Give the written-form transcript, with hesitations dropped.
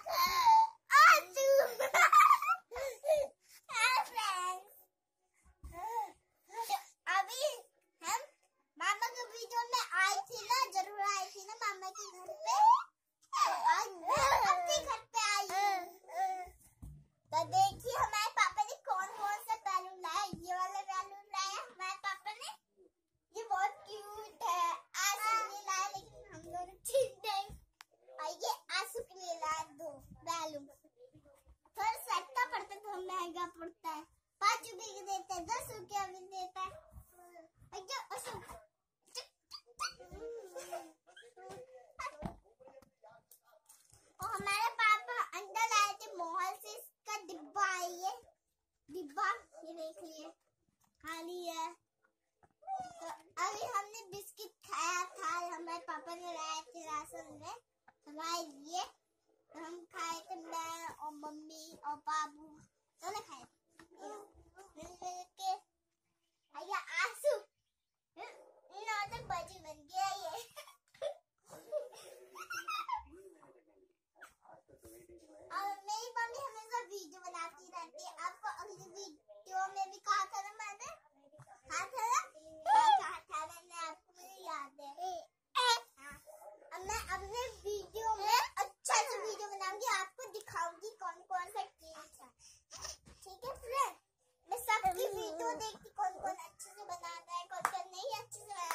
अभी हम मामा के वीडियो में आई थी ना, जरूर आई थी ना मामा के घर पे। आज अपने घर पे आई तो देखिए हमारे पापा ने कौन कौन से बैलून लाया। ये वाला बैलून लाया हमारे पापा ने, ये बहुत क्यूट है। आंसू के लिए लाया लेकिन हम दोनों ठीक नहीं। और ये आंसू के लिए लाया 2 बैलून। थोड़ा सस्ता पड़ता है, थोड़ा महंगा पड़ता है। 5 रुपए के देते हैं, 10 रुपया भी देता है। और हमारे पापा अंडा लाए थे मॉल से। इसका डिब्बा है, ये डिब्बा ये देख लिए खाली है। तो अभी हमने बिस्किट खाया था, हमारे पापा ने लाए थे राशन में हमारे लिए। तो हम खाए थे, मैं और मम्मी और बाबू दोनों खाए थे मिलके। भैया आंसू बजी बन गया ये। और मेरी मम्मी हमेशा वीडियो बनाती रहती है। आपको अगली वीडियो में भी कहा था ना, मैंने कहा था ना मैंने आपको, मुझे याद है। अब मैं अपने वीडियो में अच्छा सा वीडियो बनाऊंगी, आपको दिखाऊंगी कौन कौन सा केक है। ठीक है फ्रेंड, मैं सबकी वीडियो देखती कौन कौन अच्छे से बनाता है, कौन कौन नहीं अच्छे से